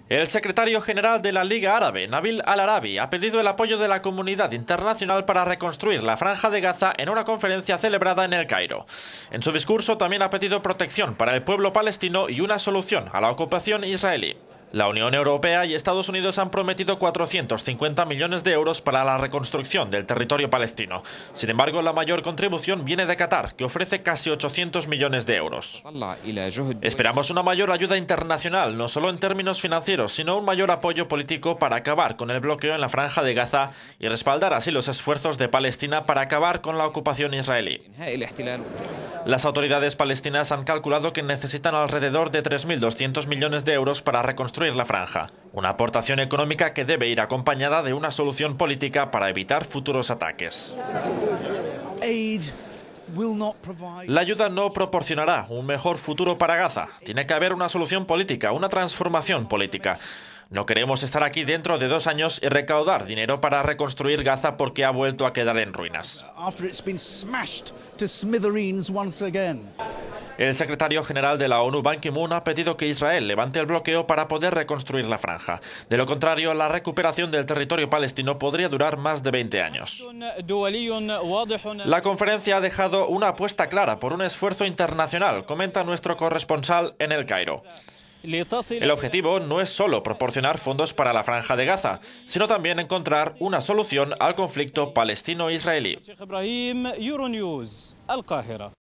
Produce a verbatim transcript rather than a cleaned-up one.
El secretario general de la Liga Árabe, Nabil Al-Arabi, ha pedido el apoyo de la comunidad internacional para reconstruir la Franja de Gaza en una conferencia celebrada en El Cairo. En su discurso también ha pedido protección para el pueblo palestino y una solución a la ocupación israelí. La Unión Europea y Estados Unidos han prometido cuatrocientos cincuenta millones de euros para la reconstrucción del territorio palestino. Sin embargo, la mayor contribución viene de Qatar, que ofrece casi ochocientos millones de euros. Esperamos una mayor ayuda internacional, no solo en términos financieros, sino un mayor apoyo político para acabar con el bloqueo en la Franja de Gaza y respaldar así los esfuerzos de Palestina para acabar con la ocupación israelí. Las autoridades palestinas han calculado que necesitan alrededor de tres mil doscientos millones de euros para reconstruir la franja, una aportación económica que debe ir acompañada de una solución política para evitar futuros ataques. La ayuda no proporcionará un mejor futuro para Gaza. Tiene que haber una solución política, una transformación política. No queremos estar aquí dentro de dos años y recaudar dinero para reconstruir Gaza porque ha vuelto a quedar en ruinas. El secretario general de la ONU, Ban Ki-moon, ha pedido que Israel levante el bloqueo para poder reconstruir la franja. De lo contrario, la recuperación del territorio palestino podría durar más de veinte años. La conferencia ha dejado una apuesta clara por un esfuerzo internacional, comenta nuestro corresponsal en El Cairo. El objetivo no es solo proporcionar fondos para la Franja de Gaza, sino también encontrar una solución al conflicto palestino-israelí.